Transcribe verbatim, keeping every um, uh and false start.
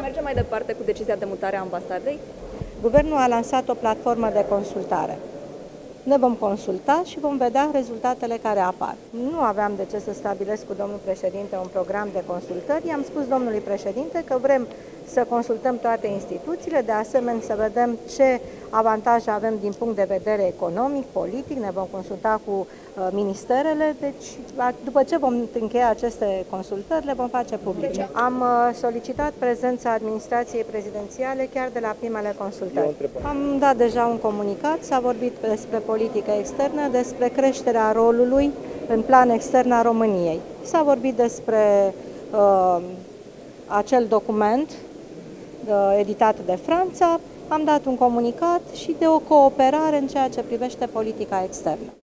merge mai departe cu decizia de mutare a ambasadei? Guvernul a lansat o platformă de consultare. Ne vom consulta și vom vedea rezultatele care apar. Nu aveam de ce să stabilesc cu domnul președinte un program de consultări. I-am spus domnului președinte că vrem să consultăm toate instituțiile, de asemenea să vedem ce avantaje avem din punct de vedere economic, politic, ne vom consulta cu uh, ministerele, deci după ce vom încheia aceste consultări, le vom face publice. Am uh, solicitat prezența administrației prezidențiale chiar de la primele consultări. Am dat deja un comunicat, s-a vorbit despre politică externă, despre creșterea rolului în plan extern a României. S-a vorbit despre uh, acel document uh, editat de Franța, am dat un comunicat și de o cooperare în ceea ce privește politica externă.